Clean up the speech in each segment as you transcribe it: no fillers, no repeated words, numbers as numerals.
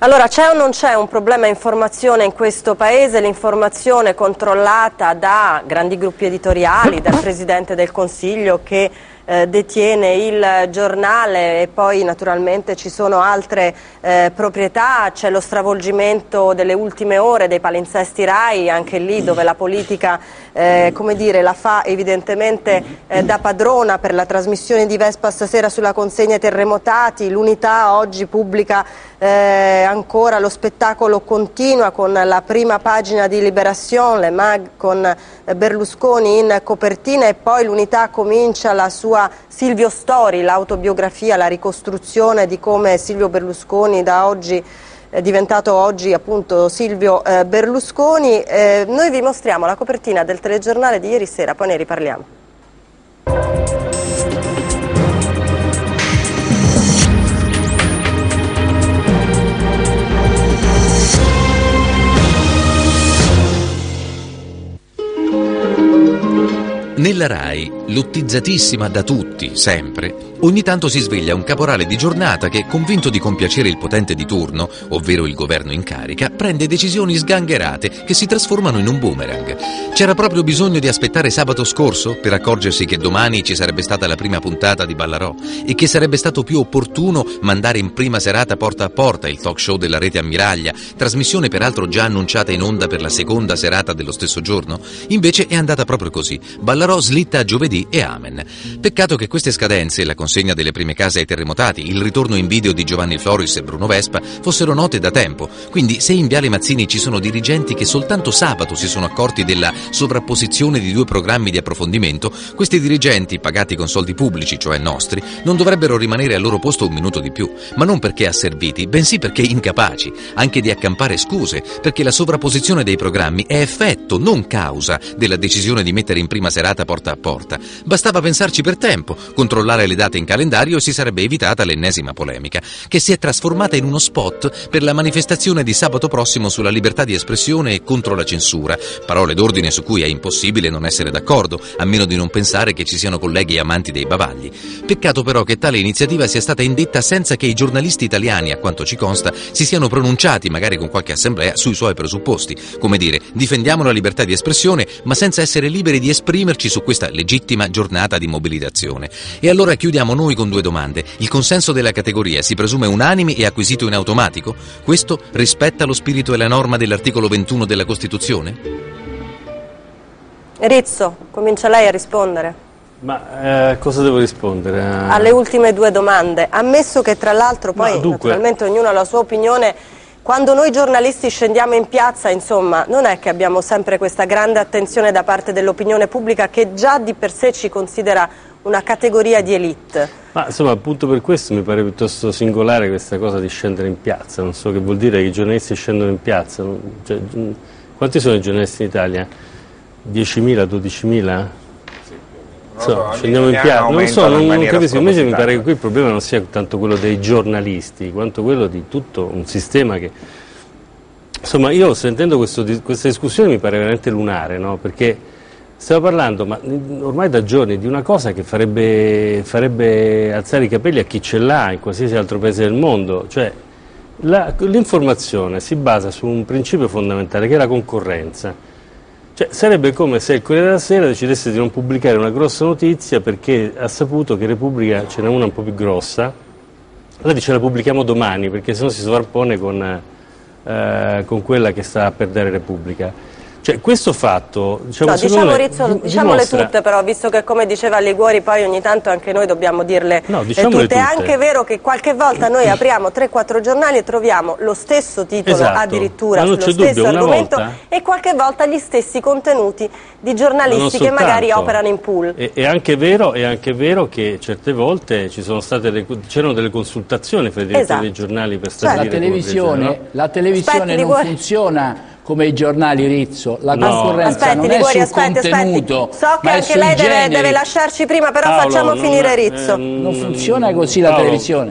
Allora, c'è o non c'è un problema informazione in questo Paese? L'informazione controllata da grandi gruppi editoriali, dal Presidente del Consiglio che detiene il giornale, e poi naturalmente ci sono altre proprietà, c'è lo stravolgimento delle ultime ore dei palinsesti RAI, anche lì dove la politica come dire, la fa evidentemente da padrona per la trasmissione di Vespa stasera sulla consegna ai terremotati. L'Unità oggi pubblica ancora lo spettacolo continua con la prima pagina di Libération, Le Mag con Berlusconi in copertina, e poi l'Unità comincia la sua Silvio Story, l'autobiografia, la ricostruzione di come Silvio Berlusconi da oggi è diventato oggi appunto Silvio Berlusconi. Noi vi mostriamo la copertina del telegiornale di ieri sera, poi ne riparliamo. Nella RAI, lottizzatissima da tutti, sempre, ogni tanto si sveglia un caporale di giornata che, convinto di compiacere il potente di turno, ovvero il governo in carica, prende decisioni sgangherate che si trasformano in un boomerang. C'era proprio bisogno di aspettare sabato scorso per accorgersi che domani ci sarebbe stata la prima puntata di Ballarò e che sarebbe stato più opportuno mandare in prima serata Porta a Porta, il talk show della rete Ammiraglia, trasmissione peraltro già annunciata in onda per la seconda serata dello stesso giorno? Invece è andata proprio così. Ballarò slitta a giovedì e amen. Peccato che queste scadenze, la consegna delle prime case ai terremotati, il ritorno in video di Giovanni Floris e Bruno Vespa fossero note da tempo. Quindi se in Viale Mazzini ci sono dirigenti che soltanto sabato si sono accorti della sovrapposizione di due programmi di approfondimento, questi dirigenti, pagati con soldi pubblici, cioè nostri, non dovrebbero rimanere al loro posto un minuto di più, ma non perché asserviti, bensì perché incapaci, anche di accampare scuse, perché la sovrapposizione dei programmi è effetto, non causa, della decisione di mettere in prima serata Porta a Porta. Bastava pensarci per tempo, controllare le date in calendario e si sarebbe evitata l'ennesima polemica, che si è trasformata in uno spot per la manifestazione di sabato prossimo sulla libertà di espressione e contro la censura, parole d'ordine su cui è impossibile non essere d'accordo, a meno di non pensare che ci siano colleghi amanti dei bavagli. Peccato però che tale iniziativa sia stata indetta senza che i giornalisti italiani, a quanto ci consta, si siano pronunciati, magari con qualche assemblea, sui suoi presupposti. Come dire, difendiamo la libertà di espressione, ma senza essere liberi di esprimerci su questa legittima giornata di mobilitazione. E allora chiudiamo noi con due domande. Il consenso della categoria si presume unanime e acquisito in automatico? Questo rispetta lo spirito e la norma dell'articolo 21 della Costituzione? Rizzo, comincia lei a rispondere. Ma cosa devo rispondere? Alle ultime due domande. Ammesso che tra l'altro poi naturalmente ognuno ha la sua opinione, quando noi giornalisti scendiamo in piazza, insomma, non è che abbiamo sempre questa grande attenzione da parte dell'opinione pubblica, che già di per sé ci considera una categoria di elite. Ma insomma, appunto per questo mi pare piuttosto singolare questa cosa di scendere in piazza. Non so che vuol dire che i giornalisti scendono in piazza. Cioè, quanti sono i giornalisti in Italia? 10.000, 12.000? Scendiamo in piazza, non so, non capisco. Invece mi pare che qui il problema non sia tanto quello dei giornalisti quanto quello di tutto un sistema che, insomma, io sentendo questa discussione mi pare veramente lunare, no? Perché stiamo parlando ormai da giorni di una cosa che farebbe alzare i capelli a chi ce l'ha in qualsiasi altro paese del mondo. Cioè l'informazione si basa su un principio fondamentale che è la concorrenza. Cioè, sarebbe come se il Corriere della Sera decidesse di non pubblicare una grossa notizia perché ha saputo che Repubblica ce n'è una un po' più grossa, allora dice la pubblichiamo domani perché sennò si sovrappone con quella che sta a perdere Repubblica. Cioè, questo fatto, diciamo, no, diciamo Rizzo, diciamole tutte però, visto che come diceva Liguori poi ogni tanto anche noi dobbiamo dirle tutte. È anche vero che qualche volta noi apriamo 3-4 giornali e troviamo lo stesso titolo, addirittura sullo stesso argomento, e qualche volta gli stessi contenuti di giornalisti che magari operano in pool. È anche vero che certe volte c'erano delle consultazioni fra i direttori dei giornali per stabilire la televisione non funziona come i giornali, Rizzo, la concorrenza non è sul contenuto, so che anche lei deve lasciarci prima, però Paolo, facciamo finire Rizzo. Non funziona così la televisione.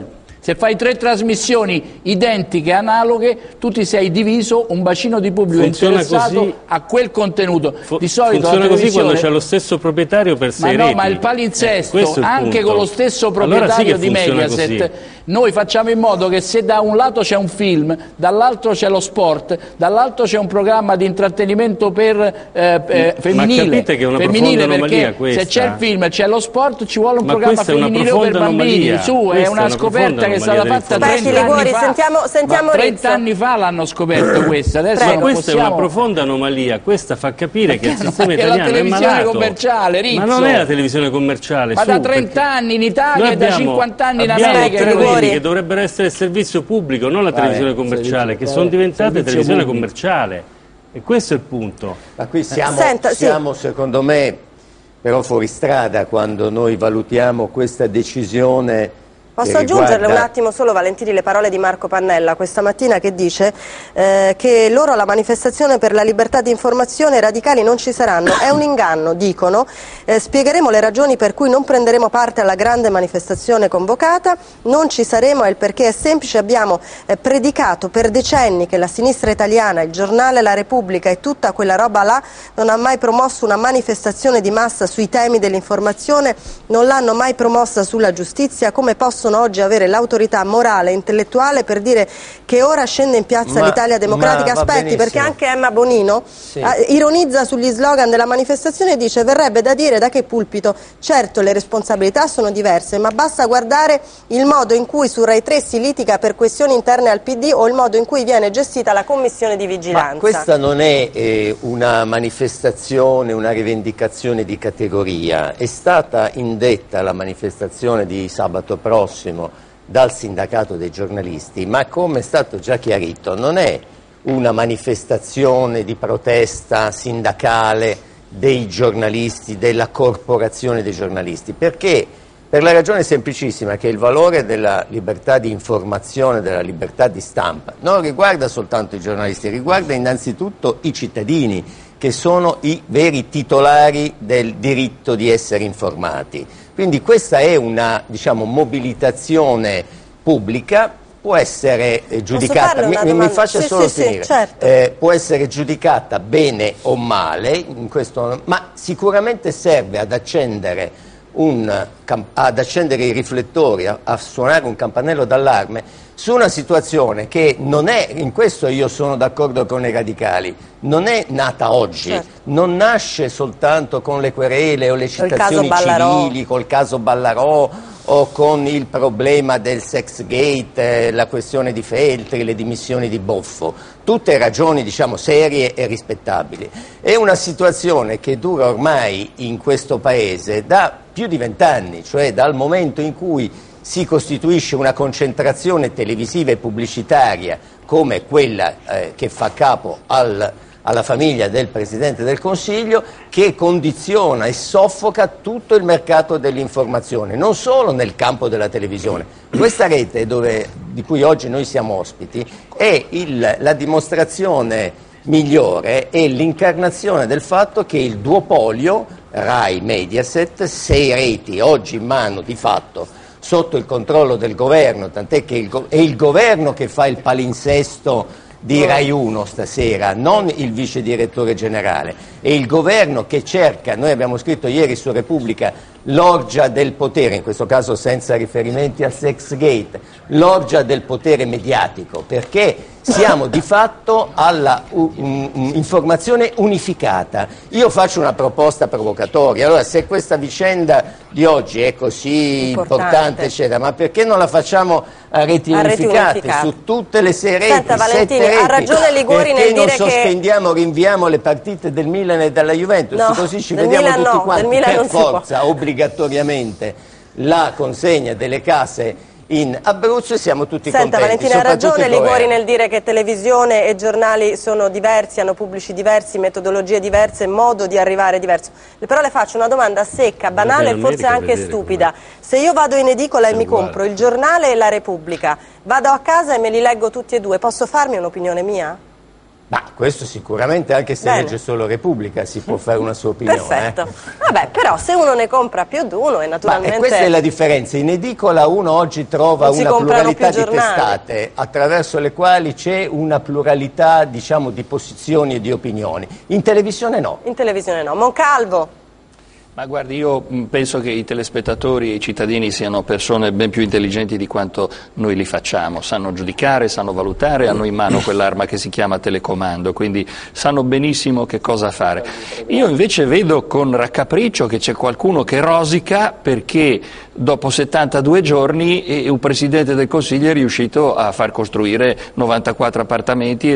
Se fai 3 trasmissioni identiche, analoghe, tu ti sei diviso un bacino di pubblico interessato così a quel contenuto. Di solito funziona così quando c'è lo stesso proprietario per 6 reti. No, ma il palinsesto, anche con lo stesso proprietario di Mediaset, così. Noi facciamo in modo che se da un lato c'è un film, dall'altro c'è lo sport, dall'altro c'è un programma di intrattenimento per femminile. Ma capite che è una profonda anomalia questa? Se c'è il film e c'è lo sport, ci vuole un programma femminile per bambini. Su, è una scoperta che è stata fatta 30 anni fa. Sentiamo 30 anni fa l'hanno scoperto questa. Adesso non questa è una profonda anomalia. Questa fa capire che il sistema italiano è malato. È la televisione commerciale, Rizzo. Ma non è la televisione commerciale. Ma da 30 anni in Italia e da 50 anni in America. Che dovrebbero essere il servizio pubblico, non la televisione commerciale, che sono diventate televisione commerciale. E questo è il punto. Ma qui siamo secondo me, però fuori strada quando noi valutiamo questa decisione. Posso aggiungerle un attimo solo, Valentini, le parole di Marco Pannella questa mattina, che dice che loro alla manifestazione per la libertà di informazione, i radicali non ci saranno, è un inganno, dicono, spiegheremo le ragioni per cui non prenderemo parte alla grande manifestazione convocata, non ci saremo e il perché è semplice, abbiamo predicato per decenni che la sinistra italiana, il giornale La Repubblica e tutta quella roba là non ha mai promosso una manifestazione di massa sui temi dell'informazione, non l'hanno mai promossa sulla giustizia, come possono oggi avere l'autorità morale e intellettuale per dire che ora scende in piazza l'Italia Democratica. Aspetti, perché anche Emma Bonino ironizza sugli slogan della manifestazione e dice: verrebbe da dire da che pulpito, certo le responsabilità sono diverse, ma basta guardare il modo in cui su Rai 3 si litiga per questioni interne al PD o il modo in cui viene gestita la commissione di vigilanza. Ma questa non è una manifestazione, una rivendicazione di categoria, è stata indetta la manifestazione di sabato prossimo dal sindacato dei giornalisti, ma come è stato già chiarito non è una manifestazione di protesta sindacale dei giornalisti, della corporazione dei giornalisti, perché per la ragione semplicissima che il valore della libertà di informazione, della libertà di stampa non riguarda soltanto i giornalisti, riguarda innanzitutto i cittadini, che sono i veri titolari del diritto di essere informati. Quindi questa è una, diciamo, mobilitazione pubblica, può essere giudicata, mi faccia solo finire, certo. Può essere giudicata bene o male, in questo, ma sicuramente serve ad accendere i riflettori, a suonare un campanello d'allarme su una situazione che non è, in questo io sono d'accordo con i radicali, non è nata oggi, certo. Non nasce soltanto con le querele o le citazioni civili, col caso Ballarò o con il problema del sex gate, la questione di Feltri, le dimissioni di Boffo, tutte ragioni diciamo serie e rispettabili. È una situazione che dura ormai in questo Paese da più di 20 anni, cioè dal momento in cui si costituisce una concentrazione televisiva e pubblicitaria come quella che fa capo alla famiglia del Presidente del Consiglio, che condiziona e soffoca tutto il mercato dell'informazione, non solo nel campo della televisione. Questa rete di cui oggi noi siamo ospiti è la dimostrazione migliore, è l'incarnazione del fatto che il duopolio Rai Mediaset, 6 reti oggi in mano di fatto sotto il controllo del governo, tant'è che è il governo che fa il palinsesto di Rai 1 stasera, non il vice direttore generale, è il governo che cerca, noi abbiamo scritto ieri su Repubblica, l'orgia del potere, in questo caso senza riferimenti al sex gate, l'orgia del potere mediatico, perché siamo di fatto alla informazione unificata. Io faccio una proposta provocatoria, allora se questa vicenda di oggi è così importante eccetera, ma perché non la facciamo a reti unificate su tutte le 6 reti? Senta Valentini, ha ragione Liguori nel dire che... non sospendiamo, rinviamo le partite del Milan e della Juventus, no, così ci vediamo Milan tutti quanti, per forza, obbligatoriamente la consegna delle case in Abruzzo e siamo tutti contenti. Valentina, ha ragione Liguori nel dire che televisione e giornali sono diversi, hanno pubblici diversi, metodologie diverse, modo di arrivare diverso. Però le faccio una domanda secca, banale e forse anche stupida. Se io vado in edicola e mi compro il giornale e la Repubblica, vado a casa e me li leggo tutti e due, posso farmi un'opinione mia? Ma questo sicuramente, anche se legge solo Repubblica, si può fare una sua opinione. Perfetto. Vabbè, però se uno ne compra più di uno e naturalmente... Ma questa è la differenza. In edicola uno oggi trova una pluralità di testate attraverso le quali c'è una pluralità, diciamo, di posizioni e di opinioni. In televisione no. In televisione no. Moncalvo. Ma guardi, io penso che i telespettatori e i cittadini siano persone ben più intelligenti di quanto noi li facciamo, sanno giudicare, sanno valutare, hanno in mano quell'arma che si chiama telecomando, quindi sanno benissimo che cosa fare. Io invece vedo con raccapriccio che c'è qualcuno che rosica perché dopo 72 giorni un Presidente del Consiglio è riuscito a far costruire 94 appartamenti,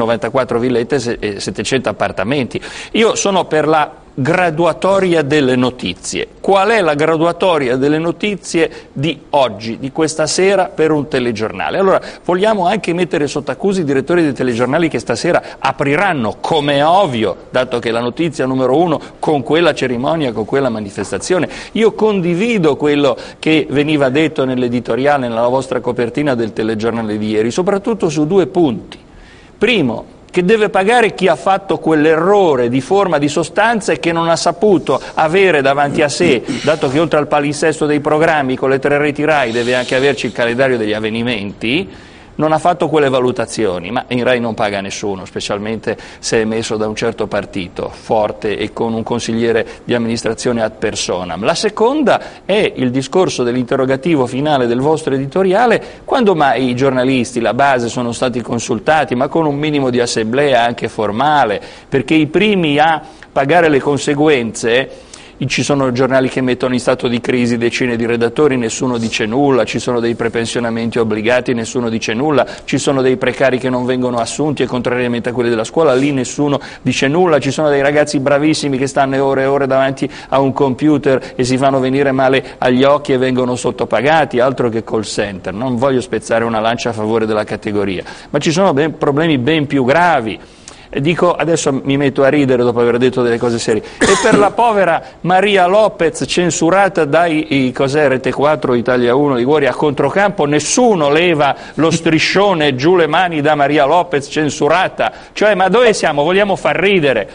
94 villette e 700 appartamenti. Io sono per la graduatoria delle notizie. Qual è la graduatoria delle notizie di oggi, di questa sera, per un telegiornale? Allora, vogliamo anche mettere sotto accusa i direttori dei telegiornali che stasera apriranno, come è ovvio, dato che la notizia numero 1, con quella cerimonia, con quella manifestazione. Io condivido quello che veniva detto nell'editoriale, nella vostra copertina del telegiornale di ieri, soprattutto su 2 punti. Primo, che deve pagare chi ha fatto quell'errore di forma, di sostanza e che non ha saputo avere davanti a sé, dato che oltre al palinsesto dei programmi con le 3 reti RAI deve anche averci il calendario degli avvenimenti, non ha fatto quelle valutazioni, ma in RAI non paga nessuno, specialmente se è messo da un certo partito, forte e con un consigliere di amministrazione ad personam. La seconda è il discorso dell'interrogativo finale del vostro editoriale: quando mai i giornalisti, la base, sono stati consultati, ma con un minimo di assemblea anche formale, perché i primi a pagare le conseguenze... Ci sono giornali che mettono in stato di crisi decine di redattori, nessuno dice nulla, ci sono dei prepensionamenti obbligati, nessuno dice nulla, ci sono dei precari che non vengono assunti e contrariamente a quelli della scuola, lì nessuno dice nulla, ci sono dei ragazzi bravissimi che stanno ore e ore davanti a un computer e si fanno venire male agli occhi e vengono sottopagati, altro che call center. Non voglio spezzare una lancia a favore della categoria, ma ci sono problemi ben più gravi. Dico, adesso mi metto a ridere dopo aver detto delle cose serie, e per la povera Maria Lopez, censurata dai Rete 4, Italia 1, Liguria, a controcampo, nessuno leva lo striscione giù le mani da Maria Lopez censurata. Cioè, ma dove siamo? Vogliamo far ridere,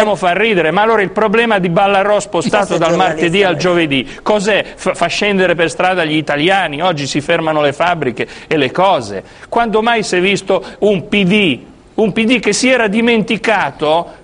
ma allora il problema di Ballarò spostato dal martedì al giovedì cos'è? Fa scendere per strada gli italiani? Oggi si fermano le fabbriche e le cose. Quando mai si è visto un PD che si era dimenticato,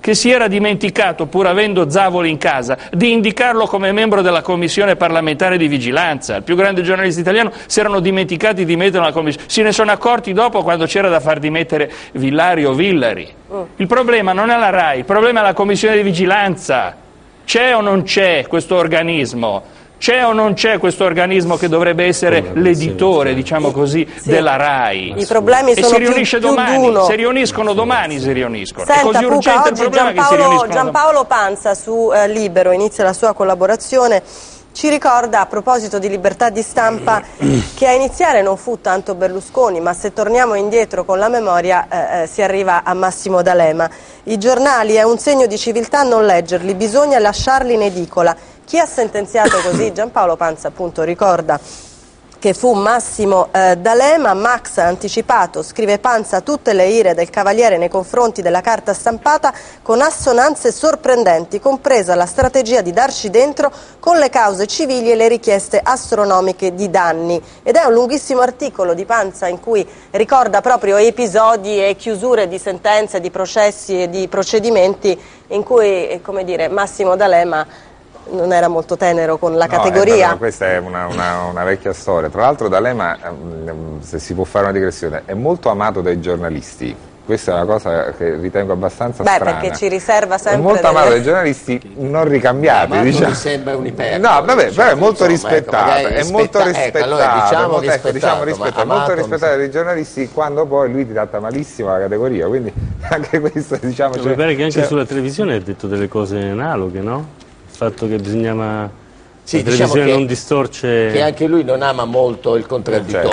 pur avendo Zavoli in casa, di indicarlo come membro della Commissione parlamentare di vigilanza. Il più grande giornalista italiano, si erano dimenticati di metterlo nella Commissione. Se ne sono accorti dopo, quando c'era da far dimettere Villari o Villari. Il problema non è la RAI, il problema è la Commissione di vigilanza. C'è o non c'è questo organismo? C'è o non c'è questo organismo che dovrebbe essere l'editore, diciamo così, della RAI? I problemi sono e si riunisce domani, si riuniscono domani, si riuniscono. Senta, è così urgente il problema che si riuniscono. Giampaolo Pansa su Libero inizia la sua collaborazione. Ci ricorda, a proposito di libertà di stampa, che a iniziare non fu tanto Berlusconi, ma se torniamo indietro con la memoria si arriva a Massimo D'Alema. I giornali è un segno di civiltà non leggerli, bisogna lasciarli in edicola. Chi ha sentenziato così? Giampaolo Pansa appunto ricorda che fu Massimo D'Alema. Max ha anticipato, scrive Pansa, tutte le ire del Cavaliere nei confronti della carta stampata con assonanze sorprendenti, compresa la strategia di darci dentro con le cause civili e le richieste astronomiche di danni. Ed è un lunghissimo articolo di Pansa in cui ricorda proprio episodi e chiusure di sentenze, di processi e di procedimenti in cui, come dire, Massimo D'Alema non era molto tenero con la categoria. Questa è una vecchia storia. Tra l'altro D'Alema, se si può fare una digressione, è molto amato dai giornalisti. Questa è una cosa che ritengo abbastanza strana. Perché ci riserva sempre... È molto amato dai giornalisti non ricambiati. Ma diciamo. mi sembra un'iper. No, vabbè, però è molto rispettato. È molto rispettato. Allora, diciamo rispettato. È molto rispettato dai giornalisti quando poi lui tratta malissimo la categoria. Quindi anche questo, diciamo... Mi pare che anche sulla televisione ha detto delle cose analoghe, no? Il fatto che bisognava... Sì, la televisione non distorce... Che anche lui non ama molto il contraddittorio.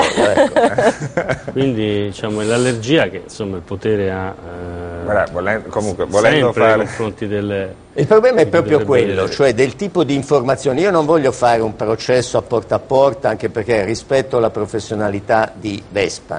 Ecco. Quindi diciamo, è l'allergia che insomma il potere ha comunque, volendo fare... nei confronti delle... Il problema è proprio quello, cioè del tipo di informazioni. Io non voglio fare un processo a porta, anche perché rispetto alla professionalità di Vespa,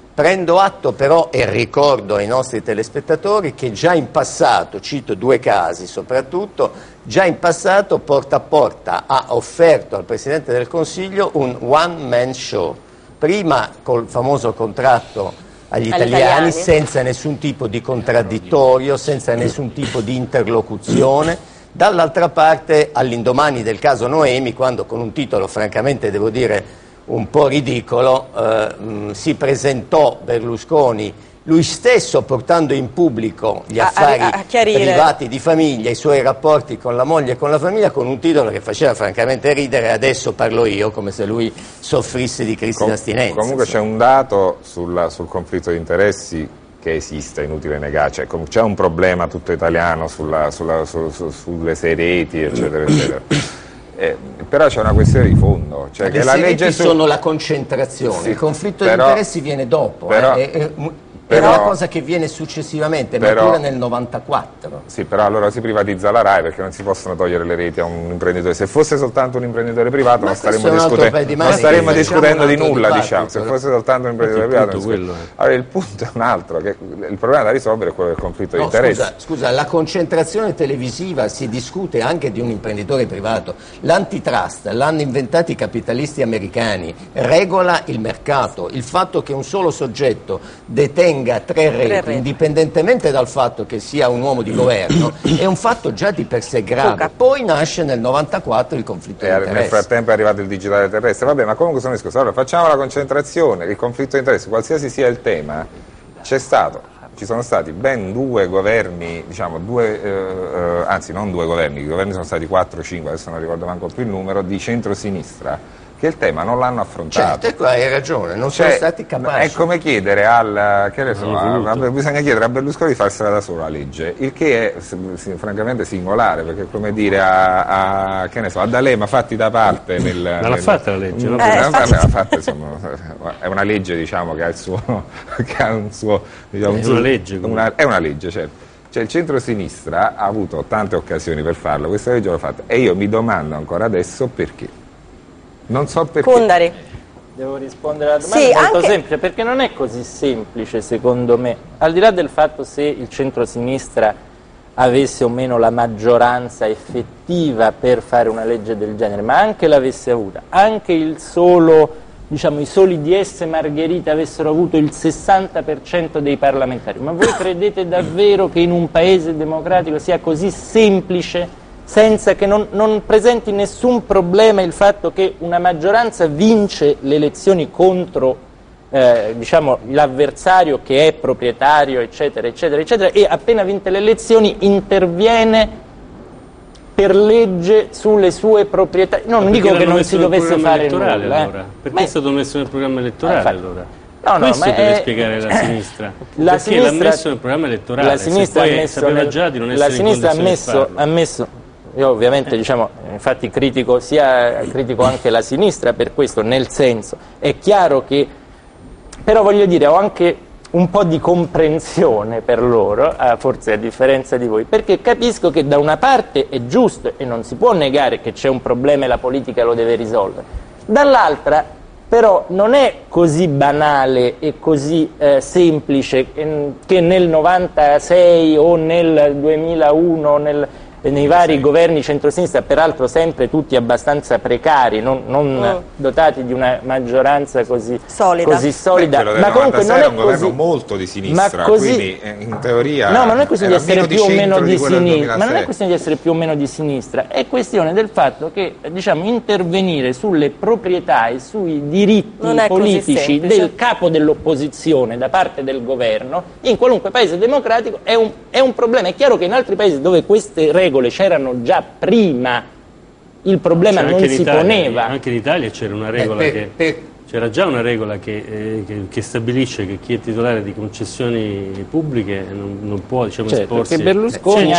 Prendo atto però e ricordo ai nostri telespettatori che già in passato, cito 2 casi soprattutto, già in passato Porta a Porta ha offerto al Presidente del Consiglio un one-man show, prima col famoso contratto agli italiani senza nessun tipo di contraddittorio, senza nessun tipo di interlocuzione, dall'altra parte all'indomani del caso Noemi, quando con un titolo francamente devo dire un po' ridicolo, si presentò Berlusconi, lui stesso portando in pubblico gli affari privati di famiglia, i suoi rapporti con la moglie e con la famiglia, con un titolo che faceva francamente ridere, adesso parlo io, come se lui soffrisse di crisi d'astinenza. Comunque c'è un dato sul conflitto di interessi che esiste, inutile negare, cioè, c'è un problema tutto italiano sulle sei reti, eccetera, eccetera. Però c'è una questione di fondo, cioè che la legge sono la concentrazione, il conflitto di interessi viene dopo, è una cosa che viene successivamente, ma pure nel 94. Sì, però allora si privatizza la RAI perché non si possono togliere le reti a un imprenditore. Se fosse soltanto un imprenditore privato non staremmo discutendo di nulla, diciamo. Se fosse soltanto un imprenditore privato allora il punto è un altro, che il problema da risolvere è quello del conflitto di interessi. Scusa, la concentrazione televisiva si discute anche di un imprenditore privato. L'antitrust l'hanno inventato i capitalisti americani, regola il mercato. Il fatto che un solo soggetto detenga 3 reti, indipendentemente dal fatto che sia un uomo di governo, è un fatto già di per sé grave. Poi nasce nel 94 il conflitto di interessi. Nel frattempo è arrivato il digitale terrestre. Vabbè, ma comunque sono discorsi. Allora facciamo la concentrazione, il conflitto di interessi, qualsiasi sia il tema, ci sono stati ben 2 governi, diciamo anzi non 2 governi, i governi sono stati 4 o 5, adesso non ricordo manco più il numero, di centrosinistra, che il tema non l'hanno affrontato. Certo, hai ragione, non sono stati capaci. È come chiedere bisogna chiedere a Berlusconi di farsela da solo la legge, il che è francamente singolare, perché è come dire a D'Alema fatti da parte non l'ha fatta la legge, no? È una legge, diciamo, che ha il suo diciamo, è una legge, certo. Cioè il centro-sinistra ha avuto tante occasioni per farlo, questa legge l'ha fatta, e io mi domando ancora adesso perché. Non so perché. Kundari. Devo rispondere alla domanda, molto semplice, perché non è così semplice secondo me, al di là del fatto se il centro-sinistra avesse o meno la maggioranza effettiva per fare una legge del genere, ma anche l'avesse avuta, anche i soli DS Margherita avessero avuto il 60% dei parlamentari, ma voi credete davvero che in un paese democratico sia così semplice, senza che non presenti nessun problema il fatto che una maggioranza vince le elezioni contro l'avversario che è proprietario, eccetera, eccetera, eccetera, e appena vinte le elezioni interviene per legge sulle sue proprietà. Non dico che non si dovesse fare nulla. Allora. Perché è stato messo nel programma elettorale allora? Questo deve spiegare la sinistra. Perché l'ha messo nel programma elettorale? La sinistra ha messo io ovviamente infatti critico anche la sinistra per questo, nel senso, è chiaro che, però voglio dire, ho anche un po' di comprensione per loro, forse a differenza di voi, perché capisco che da una parte è giusto e non si può negare che c'è un problema e la politica lo deve risolvere, dall'altra però non è così banale e così semplice che nel 96 o nel 2001 nei vari governi centrosinistra, peraltro sempre tutti abbastanza precari, non dotati di una maggioranza così solida. Ma comunque non è un governo molto di sinistra, quindi in teoria no, ma non è questione di essere più o meno di sinistra, ma non è questione di essere più o meno di sinistra, è questione del fatto che intervenire sulle proprietà e sui diritti politici del capo dell'opposizione da parte del governo in qualunque paese democratico è un problema. È chiaro che in altri paesi dove queste regole c'erano già prima, il problema non si poneva. Anche in Italia c'era una regola c'era già una regola che stabilisce che chi è titolare di concessioni pubbliche non può esporsi. Perché Berlusconi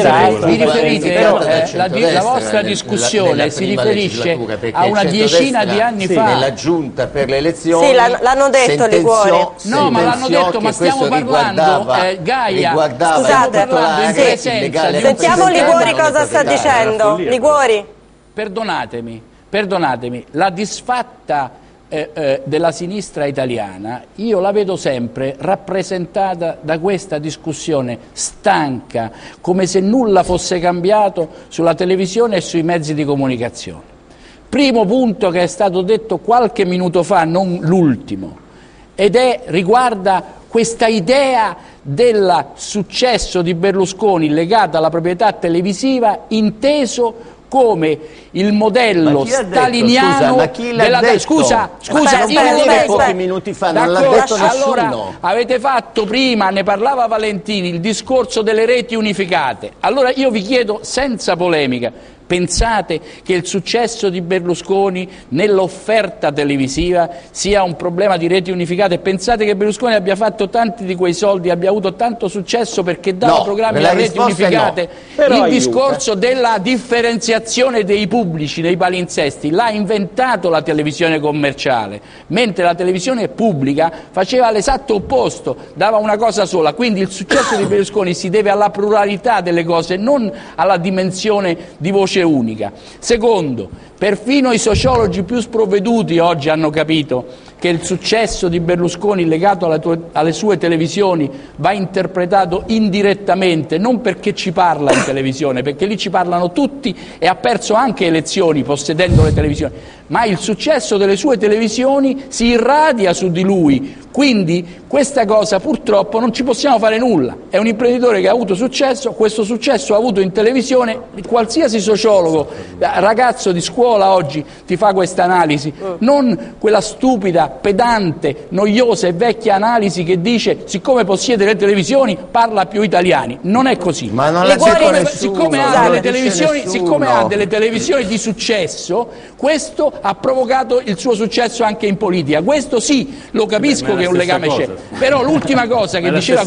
la vostra discussione si riferisce a una decina di anni fa. Nella giunta per le elezioni. Sì, l'hanno detto Liguori. No, ma l'hanno detto, ma stiamo parlando, Gaia, scusate, sentiamo Liguori cosa sta dicendo. Liguori. Perdonatemi, la disfatta della sinistra italiana, io la vedo sempre rappresentata da questa discussione stanca, come se nulla fosse cambiato sulla televisione e sui mezzi di comunicazione. Primo punto che è stato detto qualche minuto fa, non l'ultimo, ed riguarda questa idea del successo di Berlusconi legata alla proprietà televisiva inteso come il modello staliniano della... Scusa, pochi minuti fa, non l'ha detto nessuno. Allora, avete fatto prima, ne parlava Valentini, il discorso delle reti unificate. Allora io vi chiedo senza polemica, pensate che il successo di Berlusconi nell'offerta televisiva sia un problema di reti unificate? Pensate che Berlusconi abbia fatto tanti di quei soldi, abbia avuto tanto successo perché dava programmi a reti unificate? No. Il discorso della differenziazione dei pubblici, dei palinsesti, l'ha inventato la televisione commerciale, mentre la televisione pubblica faceva l'esatto opposto, dava una cosa sola. Quindi il successo di Berlusconi si deve alla pluralità delle cose, non alla dimensione di voce unica. Secondo, perfino i sociologi più sprovveduti oggi hanno capito che il successo di Berlusconi legato alle sue televisioni va interpretato indirettamente, non perché ci parla in televisione, perché lì ci parlano tutti e ha perso anche elezioni possedendo le televisioni, ma il successo delle sue televisioni si irradia su di lui. Quindi questa cosa purtroppo non ci possiamo fare nulla. È un imprenditore che ha avuto successo, questo successo ha avuto in televisione. Qualsiasi sociologo, ragazzo di scuola oggi ti fa questa analisi, non quella stupida, pedante, noiosa e vecchia analisi che dice siccome possiede le televisioni parla più italiani. Non è così. Ma non l'ha detto nessuno. Siccome ha delle televisioni di successo, questo ha provocato il suo successo anche in politica. Questo sì, lo capisco che un legame c'è. Però l'ultima cosa che diceva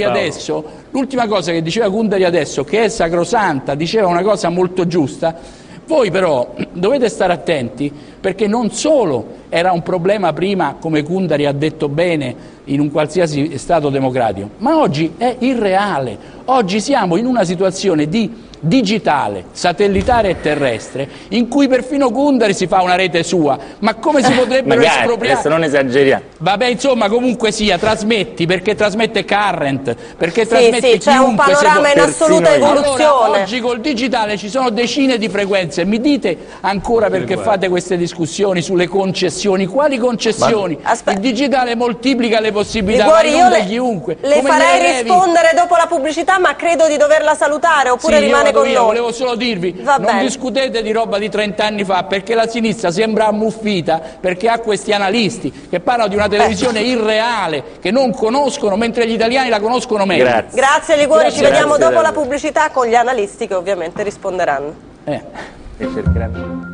Kunderi adesso, che è sacrosanta, diceva una cosa molto giusta. Voi però dovete stare attenti, perché non solo era un problema prima, come Kunderi ha detto bene, in un qualsiasi Stato democratico, ma oggi è irreale. Oggi siamo in una situazione di digitale, satellitare e terrestre, in cui perfino Kunderi si fa una rete sua. Ma come si potrebbero espropriare? Adesso non esageriamo. Vabbè, insomma, comunque sia, trasmetti, perché trasmette Current, perché trasmette c'è un panorama in assoluta evoluzione. Allora, oggi col digitale ci sono decine di frequenze. Mi dite ancora perché fate queste discussioni sulle concessioni? Quali concessioni? Il digitale moltiplica le possibilità, ma non da chiunque. Le farei rispondere dopo la pubblicità, ma credo di doverla salutare, oppure rimane con noi. Volevo solo dirvi, non discutete di roba di 30 anni fa, perché la sinistra sembra ammuffita, perché ha questi analisti che parlano di una televisione irreale, che non conoscono, mentre gli italiani la conoscono meglio. Grazie Liguori, ci vediamo dopo la pubblicità con gli analisti che ovviamente risponderanno.